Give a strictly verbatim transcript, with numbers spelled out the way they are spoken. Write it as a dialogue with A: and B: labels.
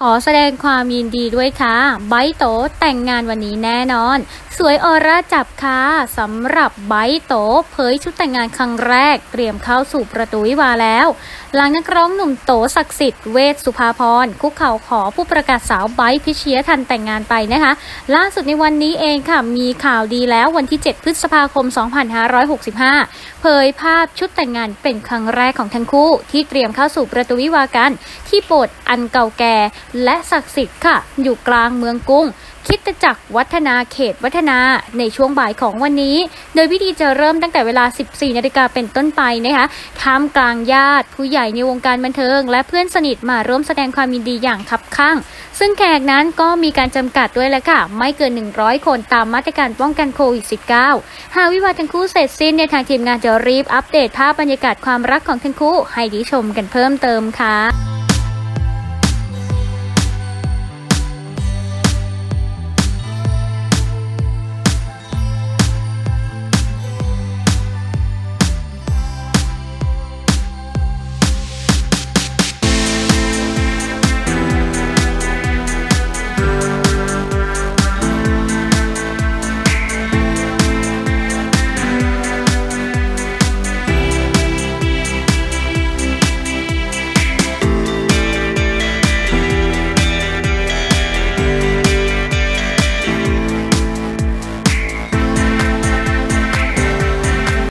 A: ขอแสดงความยินดีด้วยค่ะไบร์ทโตแต่งงานวันนี้แน่นอนสวยออร่าจับค่ะสำหรับไบร์ทโตเผยชุดแต่งงานครั้งแรกเตรียมเข้าสู่ประตูวิวาห์แล้วหลังนักร้องหนุ่มโตศักดิ์สิทธิ์เวชสุภาพรคุกเข่าขอผู้ประกาศสาวไบร์ทพิชยทันแต่งงานไปนะคะล่าสุดในวันนี้เองค่ะมีข่าวดีแล้ววันที่เจ็ดพฤษภาคมสองพันห้าร้อยหกสิบห้าเผยภาพชุดแต่งงานเป็นครั้งแรกของทั้งคู่ที่เตรียมเข้าสู่ประตูวิวาห์กันที่โบสถ์อันเก่าแก่และศักดิ์สิทธิ์ค่ะอยู่กลางเมืองกรุงคริสตจักรวัฒนาเขตวัฒนาในช่วงบ่ายของวันนี้โดยพิธีจะเริ่มตั้งแต่เวลา สิบสี่นาฬิกาเป็นต้นไปนะคะท่ามกลางญาติผู้ใหญ่ในวงการบันเทิงและเพื่อนสนิทมาร่วมแสดงความยินดีอย่างคับคั่งซึ่งแขกนั้นก็มีการจำกัดด้วยแหละค่ะไม่เกินหนึ่งร้อยคนตามมาตรการป้องกันโควิด สิบเก้า หากวิวาห์ทั้งคู่เสร็จสิ้นในทางทีมงานจะรีบอัปเดตภาพบรรยากาศความรักของทั้งคู่ให้ได้ชมกันเพิ่มเติมค่ะ